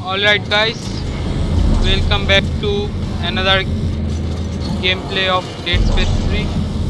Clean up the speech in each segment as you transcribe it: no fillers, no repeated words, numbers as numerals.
Alright guys, welcome back to another gameplay of Dead Space 3.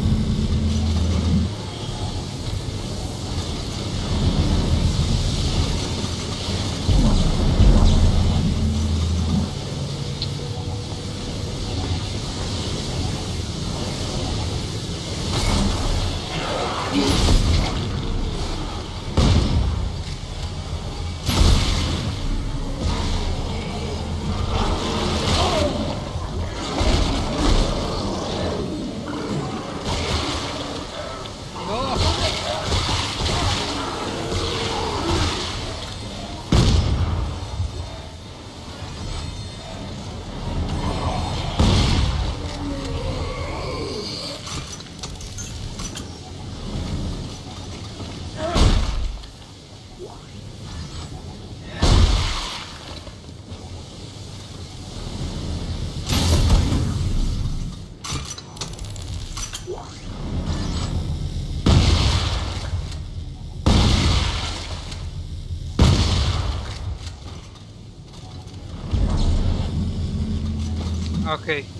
Okay.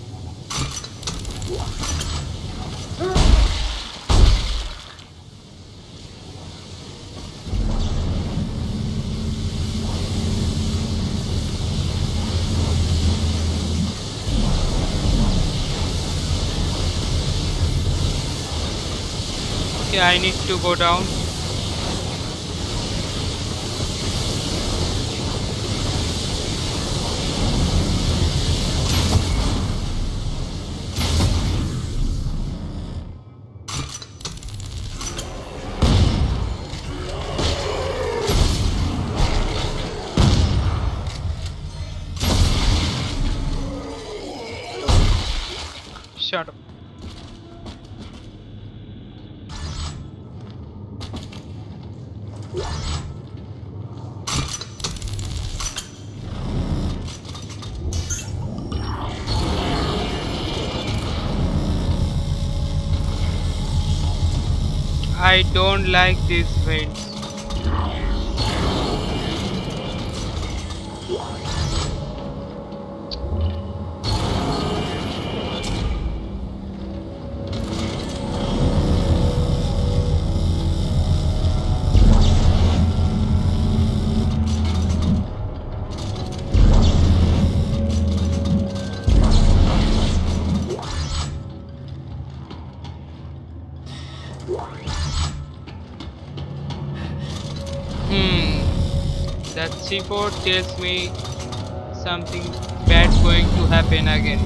Okay, I need to go down. Shut up. I don't like these vents. That C4 tells me something bad going to happen again.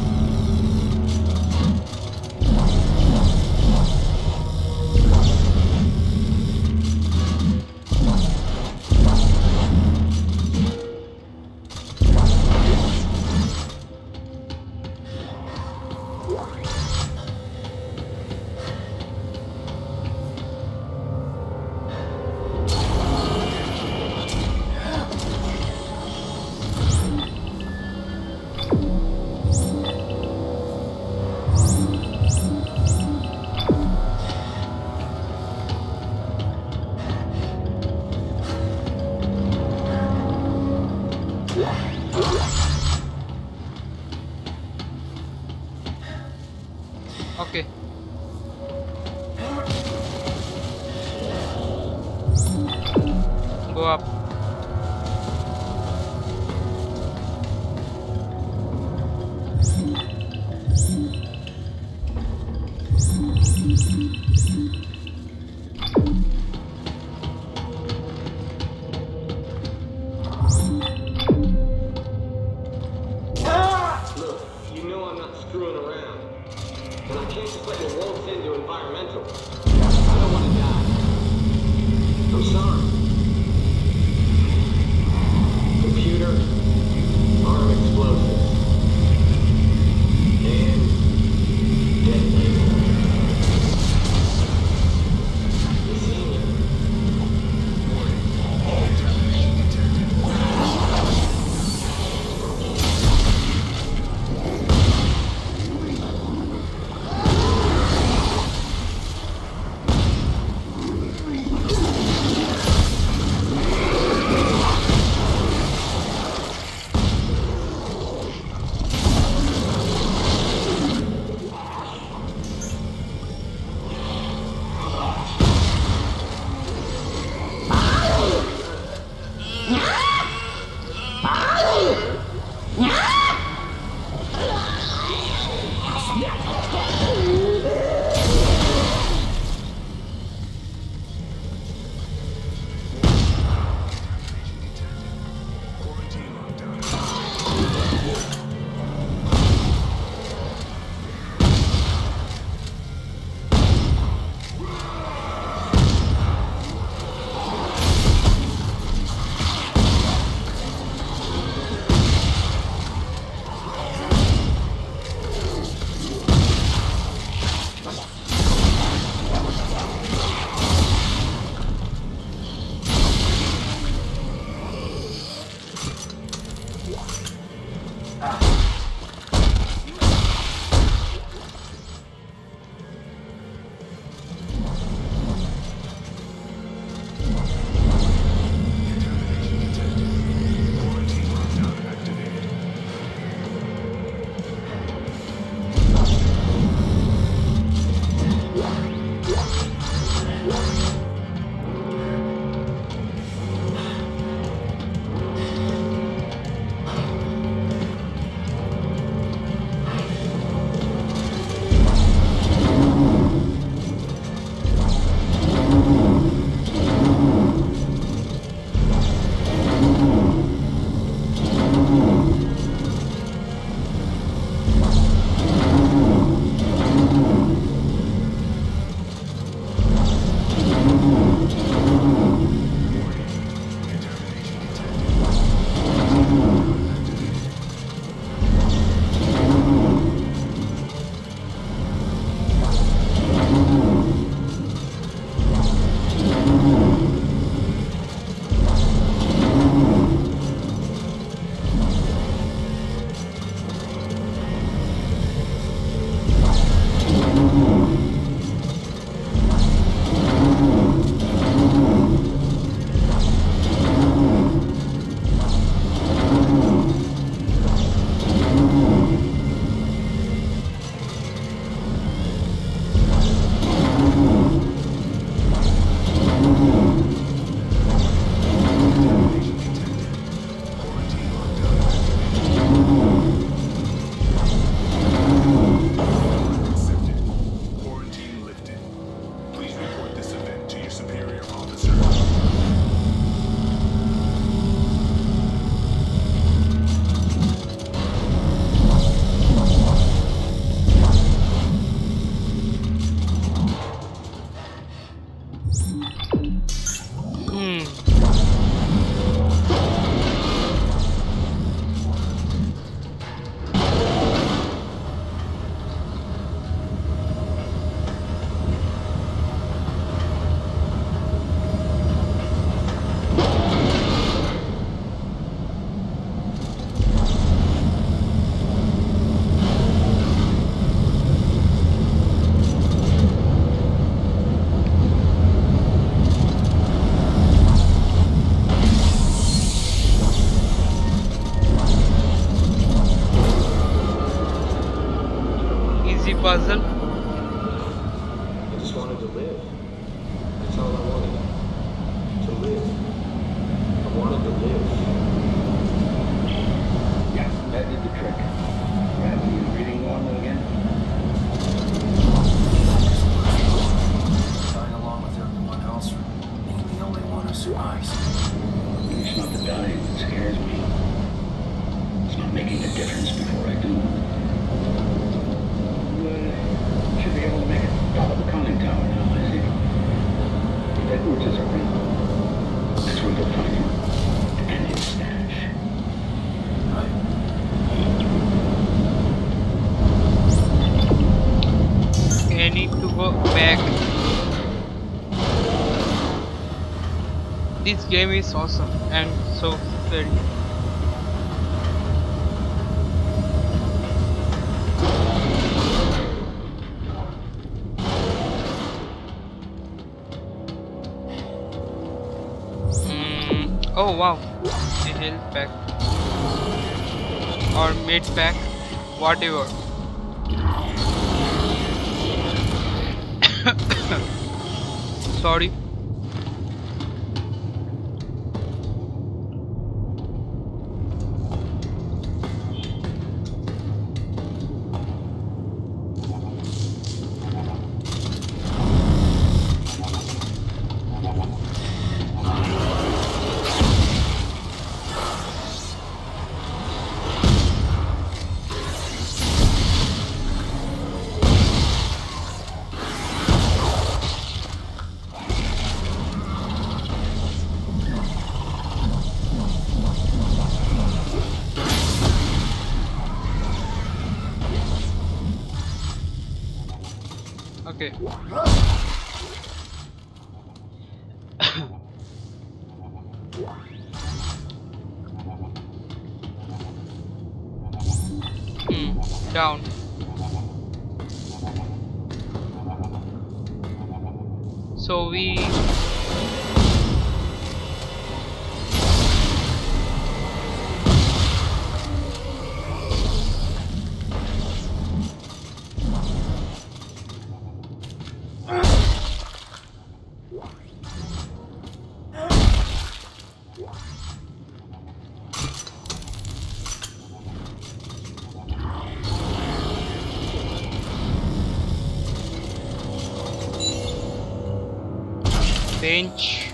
Okay. Go up. Look, you know I'm not screwing around. And I can't just let you waltz into environmental. I don't want to die. I'm sorry. Computer, arm explosives, and detonator. wanted to live. Yeah, that did the trick. Gravity is breathing normal again. Dying along with everyone else, or being the only one who survives. It's not the dying that scares me. It's not making a difference before I do. Should be able to make it out of the conning tower now, I think. If Edwards is around, that's where they'll find him. And his stash. Right. Okay, I need to go back. This game is awesome and so very. Oh wow, a health pack or mid pack, whatever. Sorry. Okay. Down. So we bench.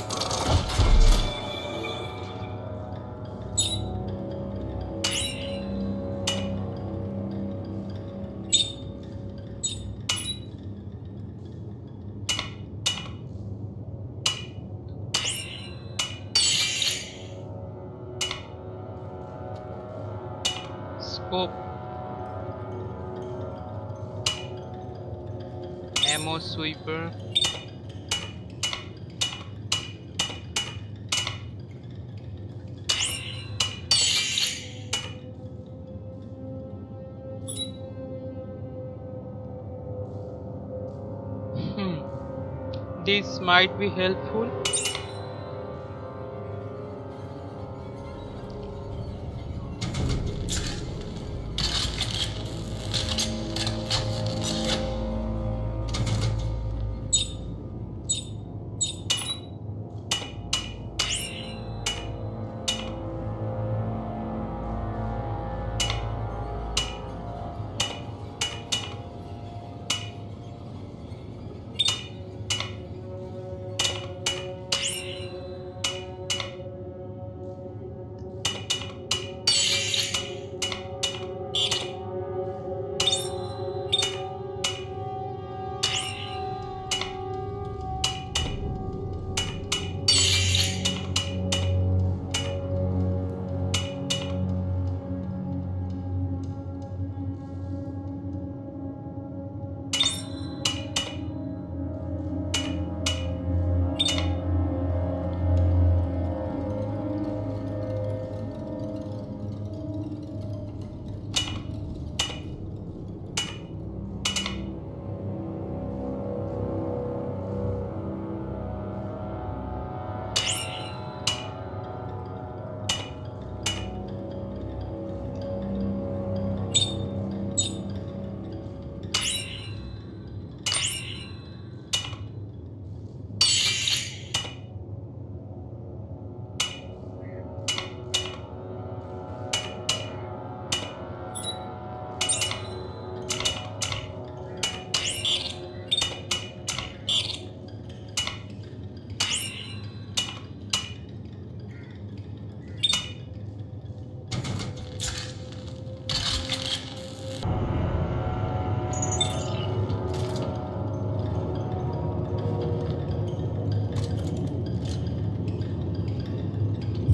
Scope. Ammo sweeper. This might be helpful.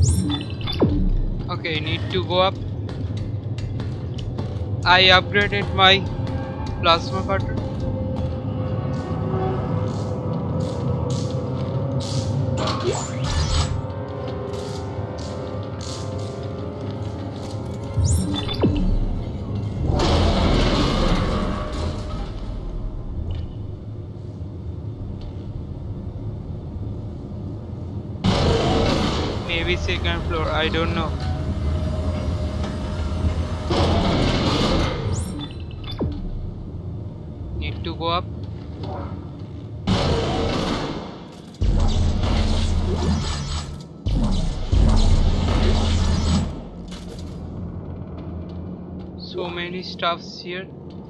Okay, need to go up. I upgraded my plasma cutter. Maybe second floor, I don't know. Need to go up. So many stuffs here.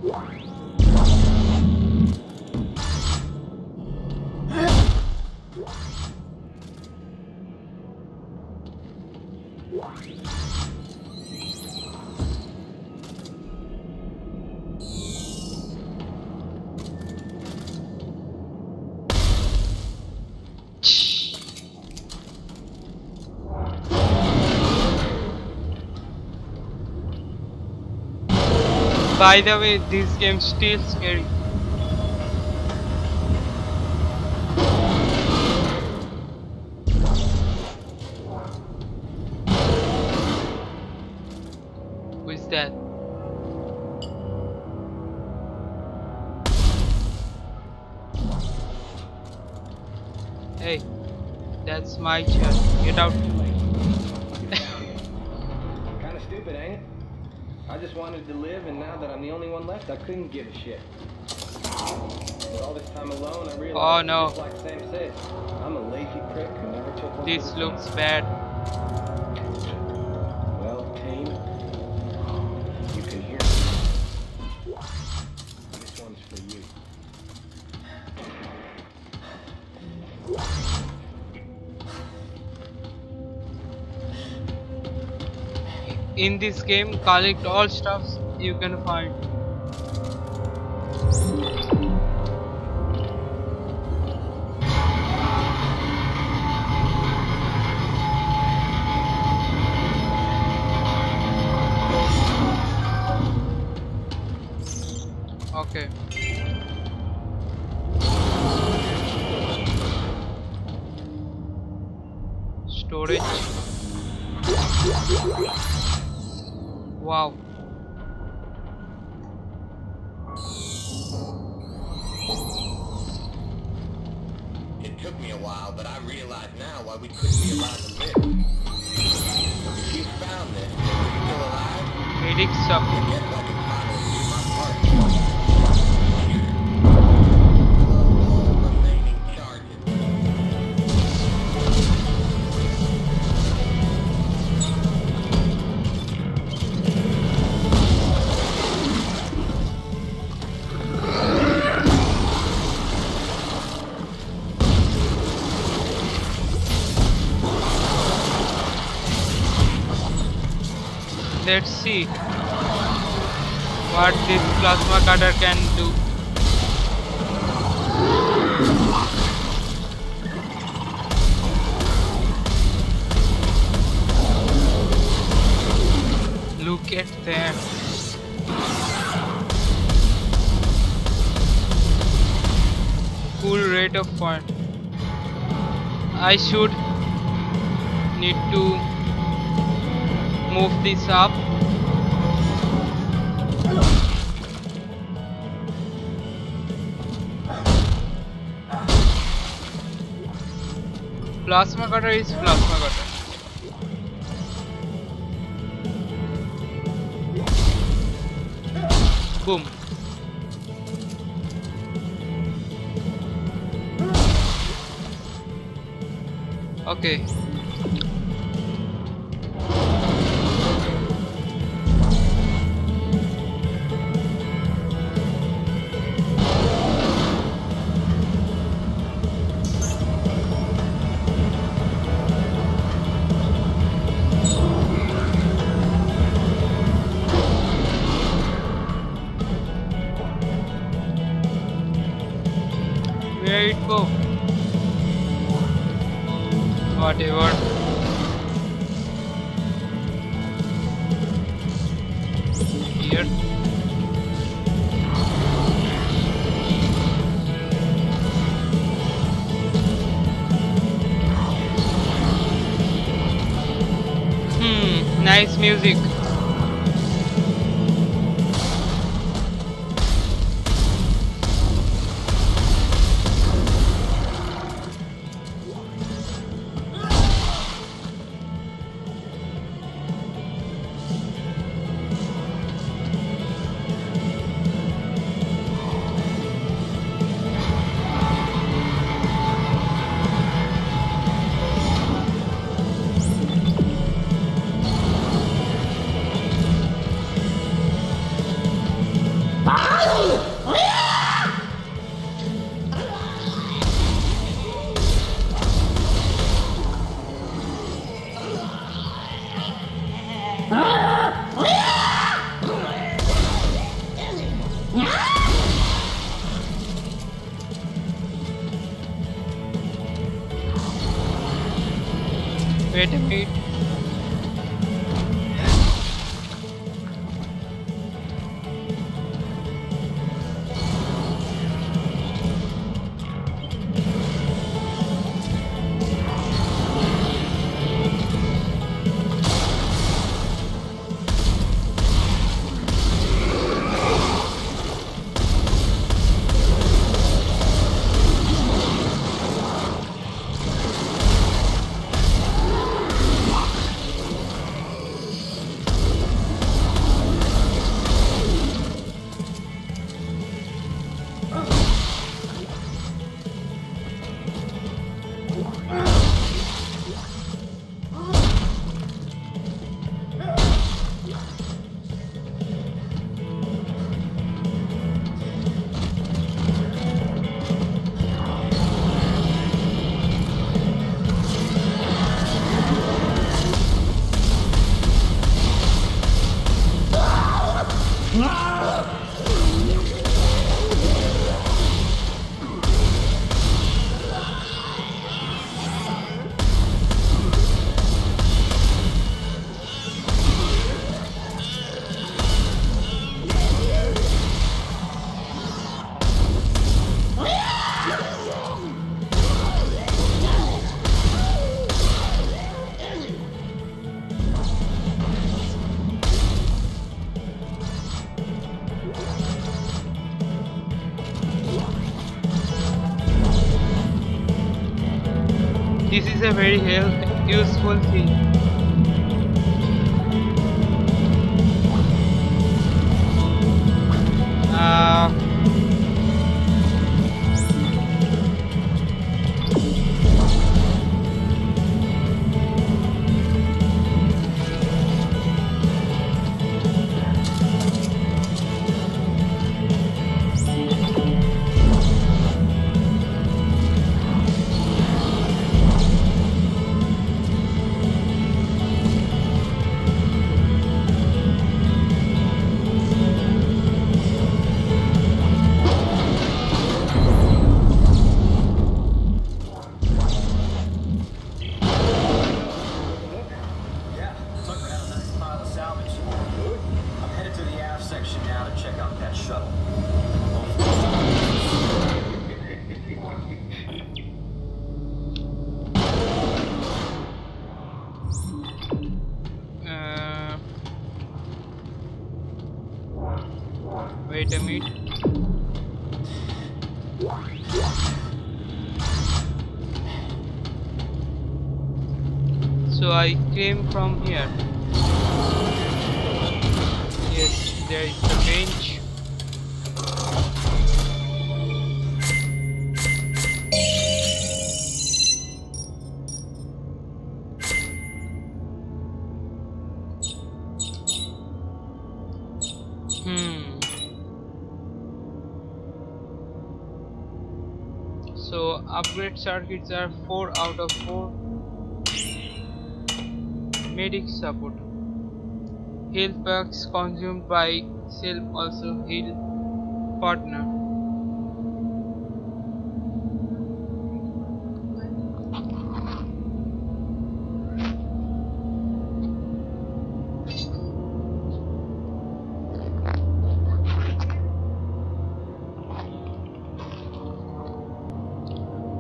By the way, this game's still scary. Who is that? Hey, that's my chair. Get out. Kinda stupid, ain't it? I just wanted to live, and now that I'm the only one left, I couldn't give a shit. With all this time alone, I realized, Oh no. just like Sam said, I'm a lazy prick who never took one. This looks bad. Well, team, you can hear me. This one's for you. In this game, collect all stuffs you can find. Okay. Storage. Wow. It took me a while, but I realize now why we couldn't be allowed to live. If you found this and you're still alive, Medic sub. I guess I can finally do my part. All remaining charges. Let's see what this plasma cutter can do. Look at them. Full rate of fire. I should need to move this up. Plasma cutter is plasma cutter. Boom. Okay. Where it go? Whatever. here. Nice music. Wait a minute. This is a very useful thing. Wait a minute. So I came from here. Yes, there is the bench. So upgrade circuits are 4 out of 4. Medic support. Health packs consumed by self also heal partner.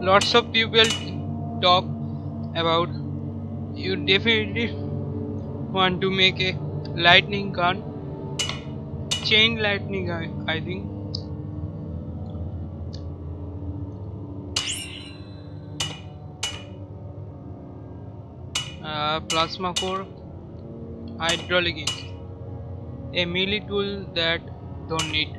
lots of people talk about you definitely want to make a lightning gun, chain lightning gun, I think. Plasma core, hydraulic engine, a melee tool that don't need.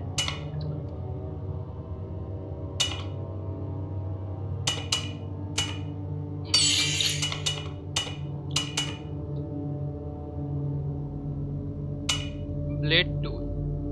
Blade tool.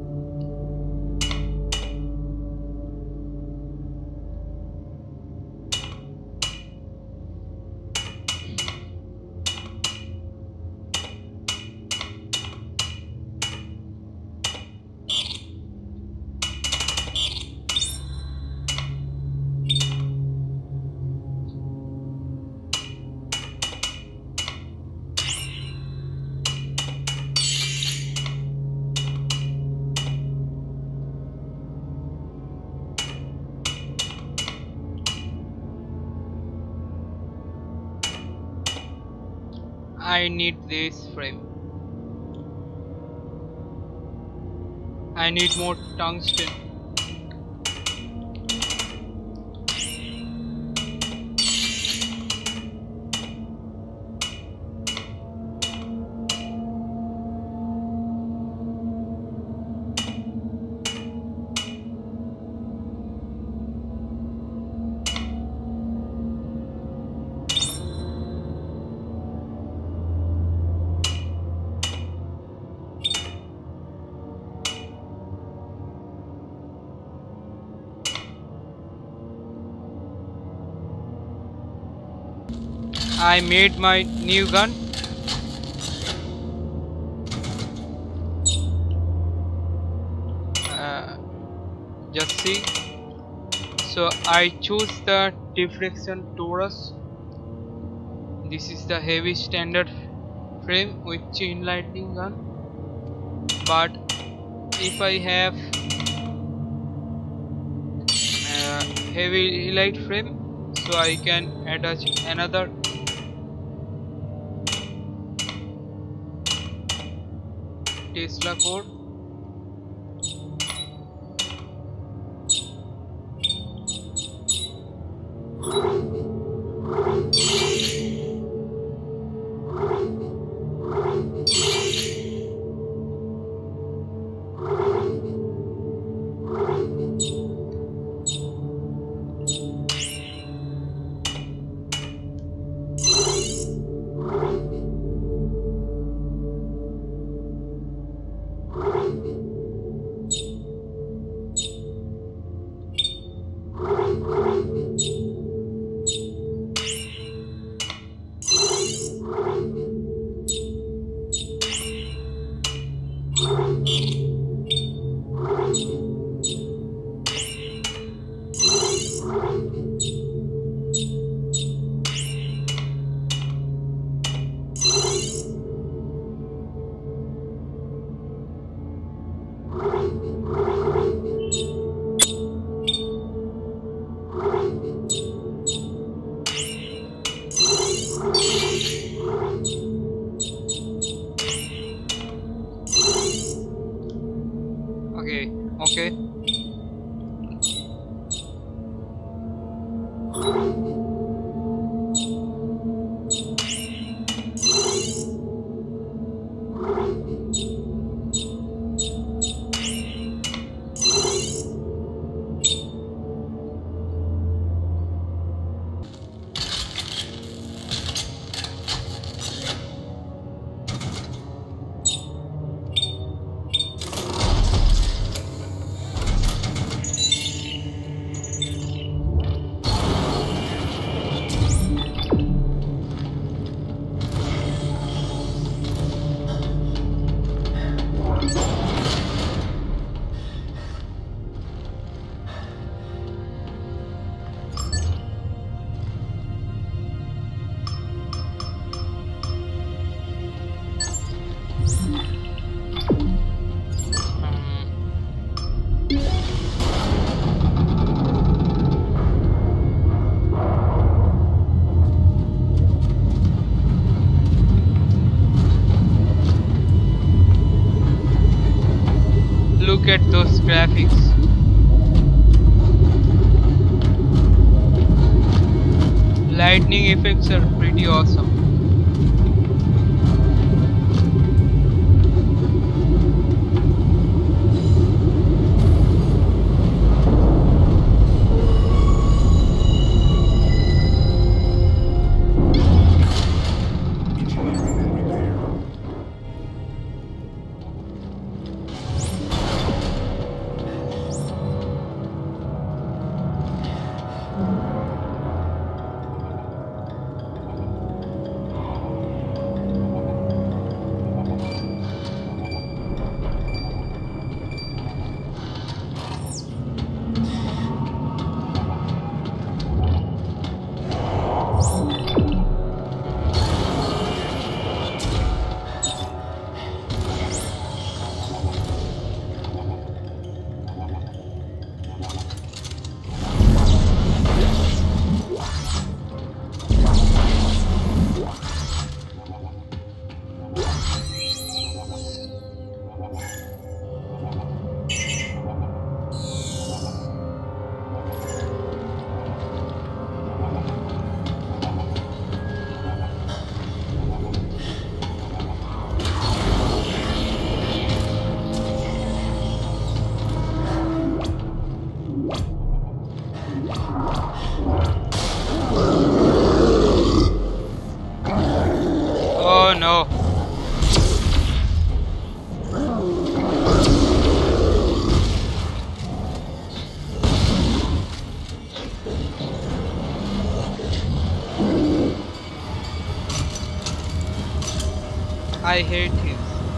I need this frame. I need more tungsten. I made my new gun. Just see. So I choose the deflection torus. This is the heavy standard frame with chain lightning gun. But if I have heavy light frame, so I can attach another Tesla core. at those graphics. Lightning effects are pretty awesome. Oh no. I hate him.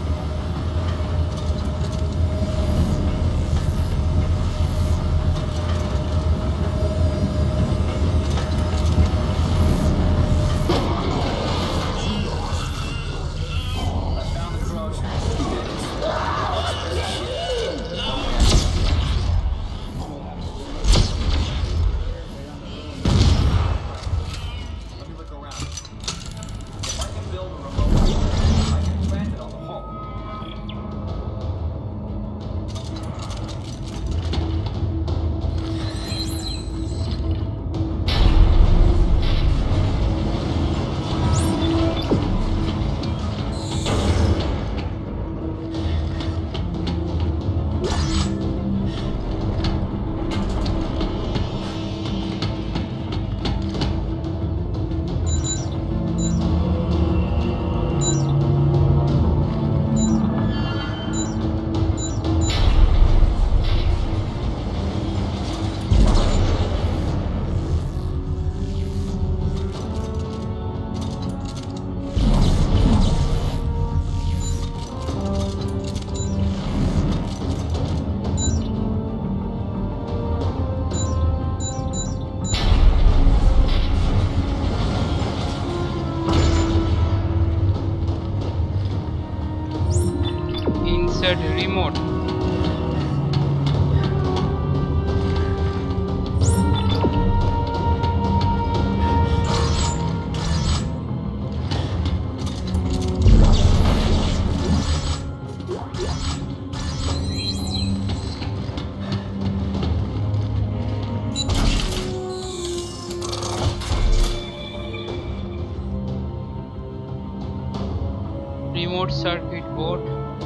Insert remote. Remote circuit board.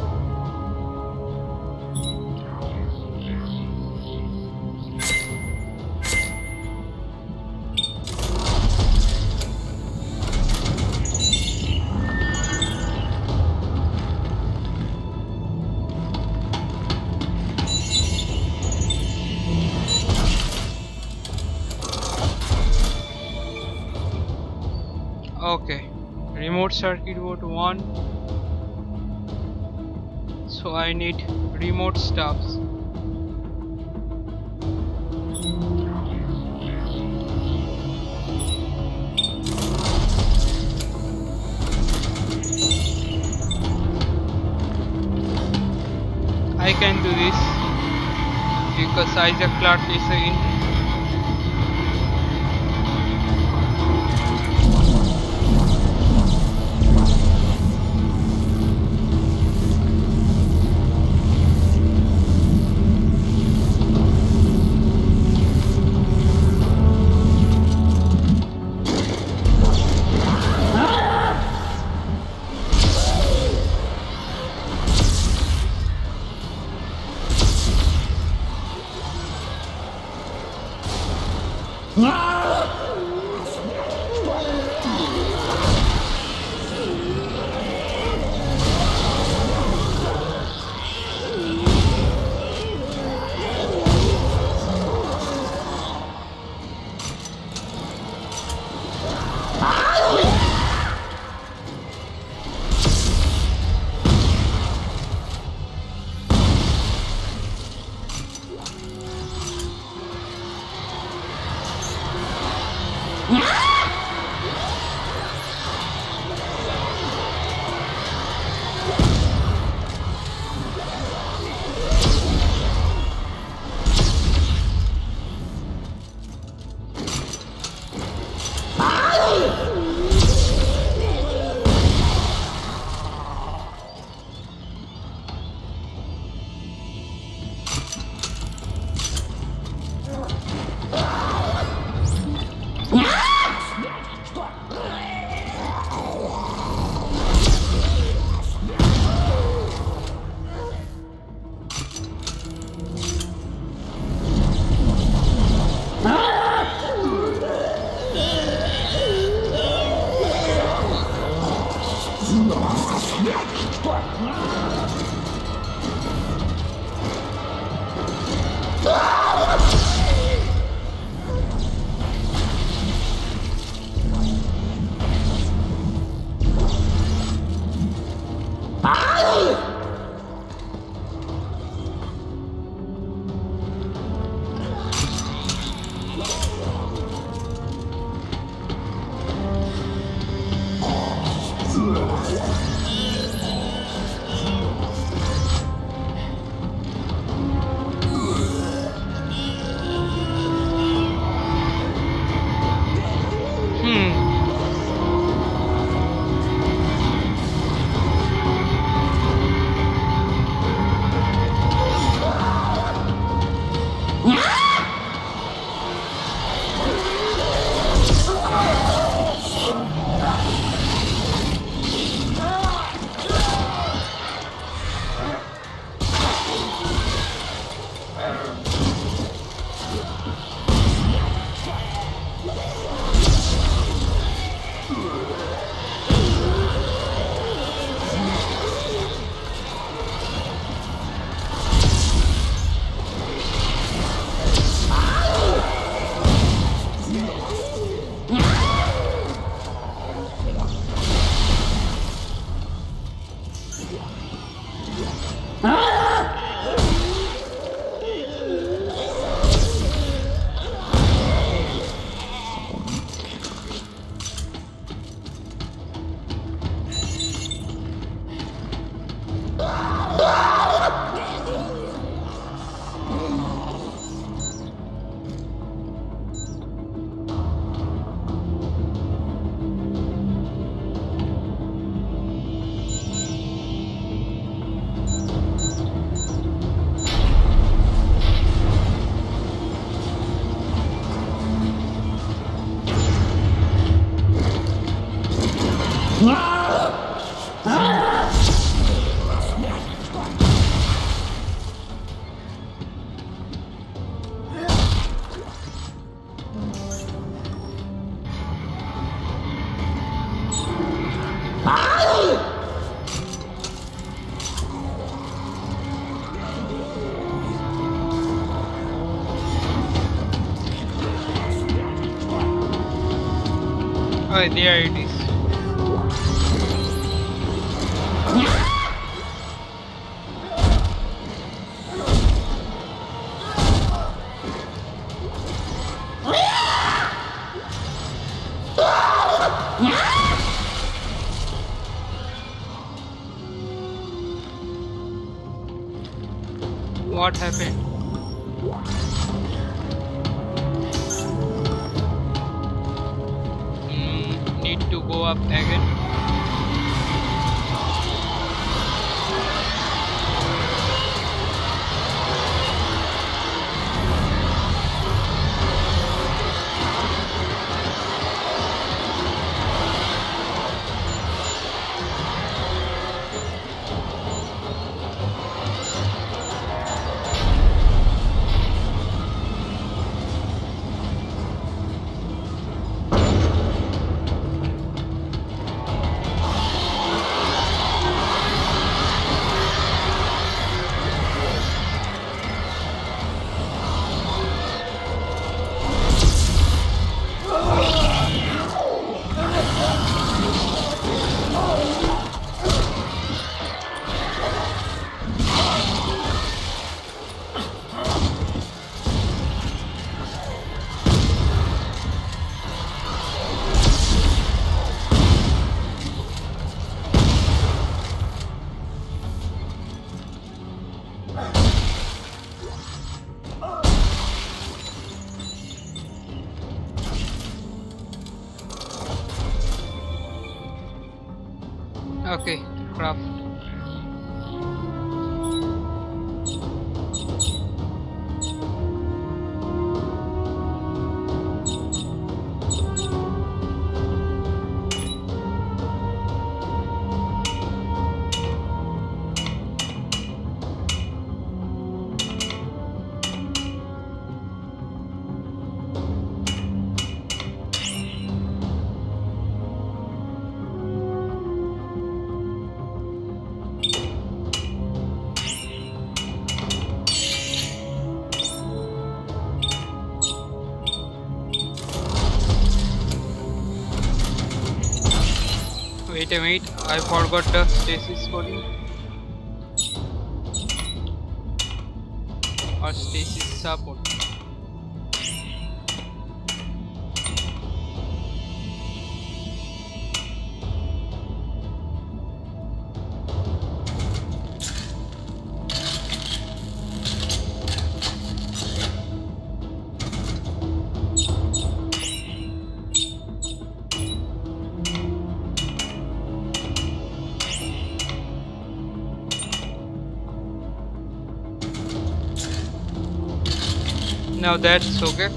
Okay, remote circuit board 1. So I need remote stuffs. I can do this because Clarke is in. Oh, there it is. What happened? Need to go up again. Okay, craft. damn it, I forgot the stasis coding. Or stasis support. Now that's okay.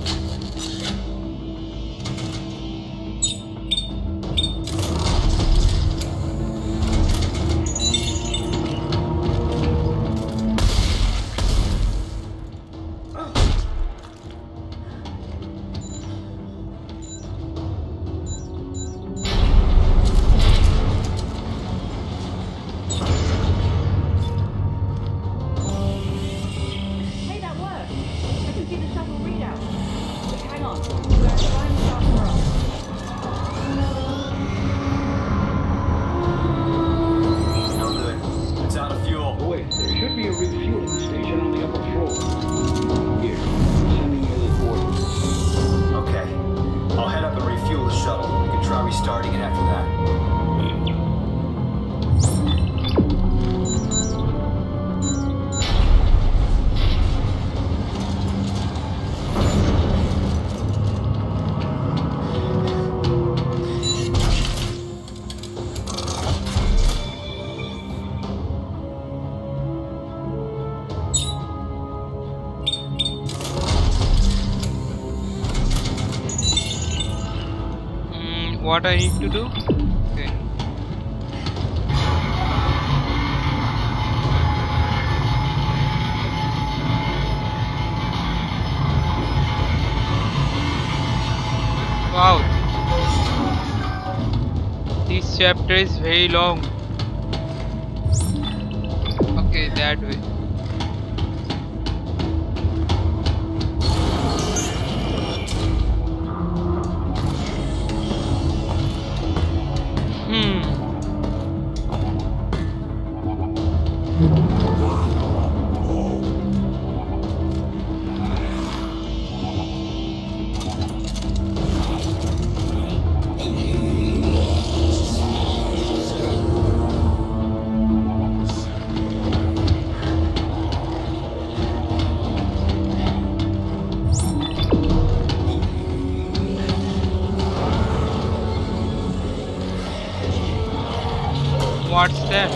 What I need to do? Okay. Wow, this chapter is very long. Okay, that way. What's that?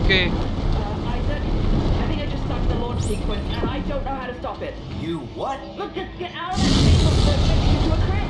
Okay. Isaac, I think I just stopped the launch sequence, and I don't know how to stop it. You what? Look, just get out of that thing before it makes you into a crash.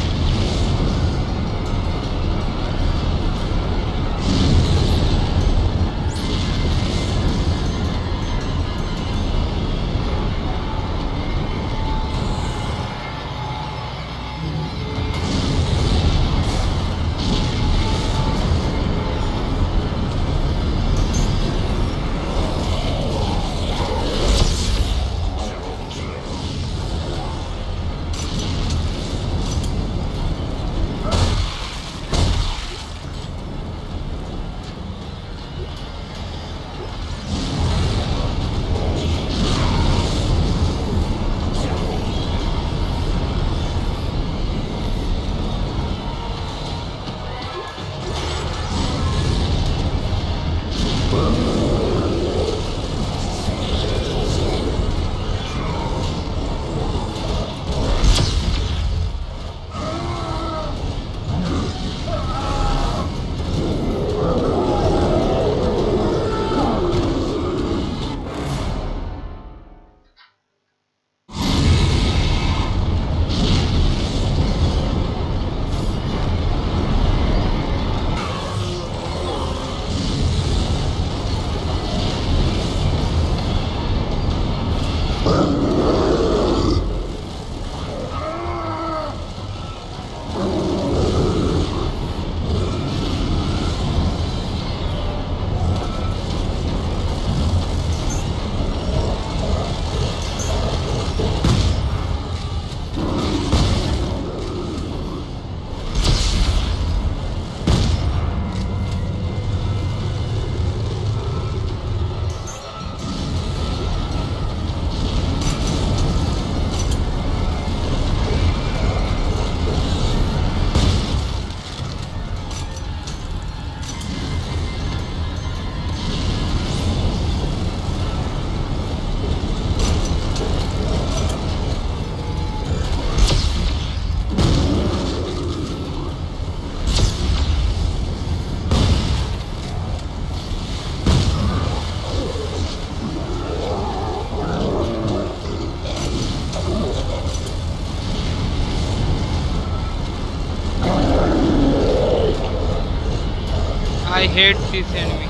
I hate this enemy.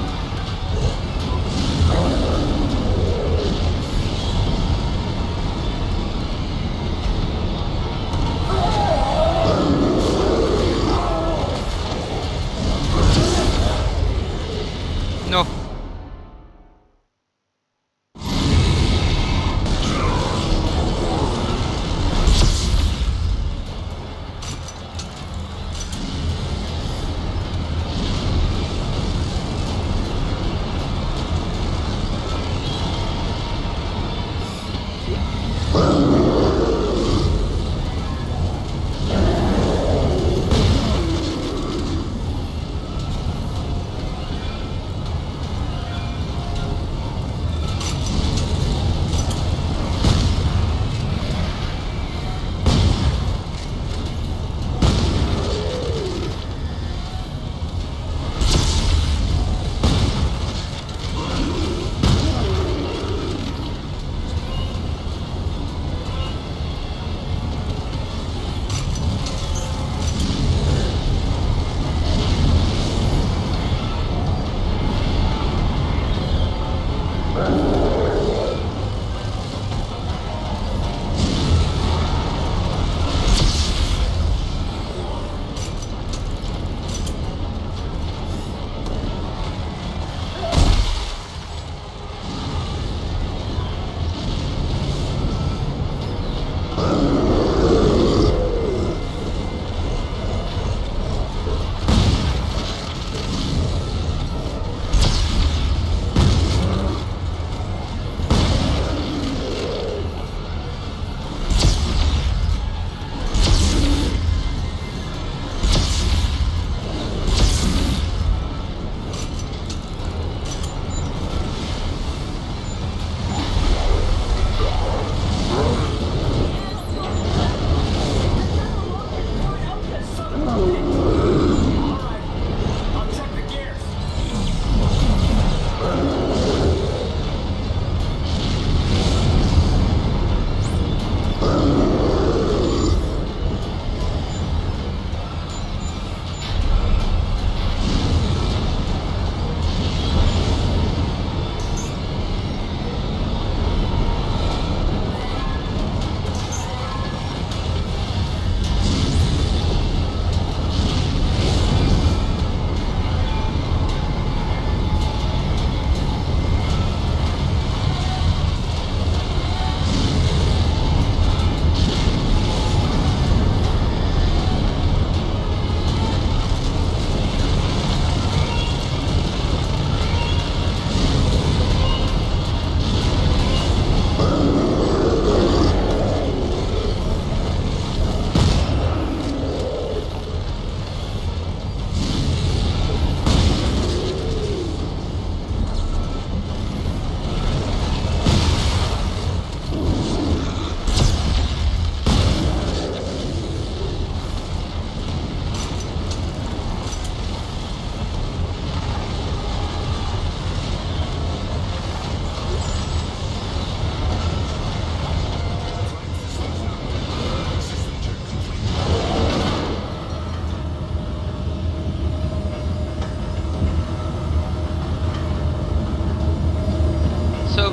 No.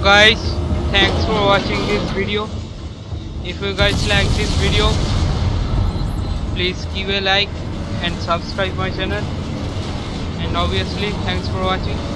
guys, thanks for watching this video. If you guys like this video, please give a like and subscribe my channel, and obviously thanks for watching.